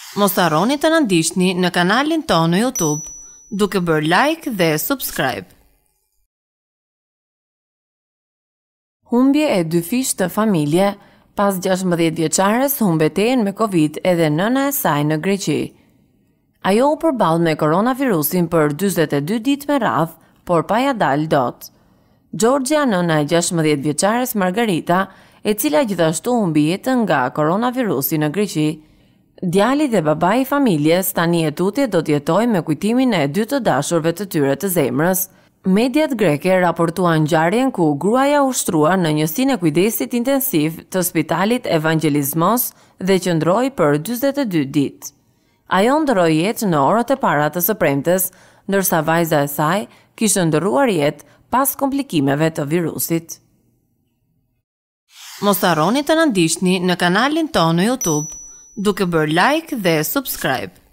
Mos harroni të na ndiqni në kanalin tonë në YouTube, duke bërë like dhe subscribe. Humbje e 2 fish të familje, pas 16 vjeçares humbetejën me Covid edhe nëna e saj në Greqi. Ajo u përball me koronavirusin për 42 ditë me radhë, por pa ja dalë dot. Gjorgja, nëna e 16 vjeçares Margarita, e cila gjithashtu humbi jetën nga koronavirusi në Greqi. Djali dhe babai i familjes tani e tutje do të jetojë me kujtimin e 2 të dashurve të tyre të zemrës. Mediat greke raportuan ngjarjen ku gruaja u shtrua në njësinë e kujdesit intensiv të spitalit Evangelismos dhe qëndroi për 42 ditë. Ajo ndroi jetë në orët e para të së premtes, ndërsa vajza e saj kishte ndërruar jetë pas komplikimeve të virusit. Mos harroni të na ndiqni në kanalin tonë në YouTube, duke bërë like dhe subscribe.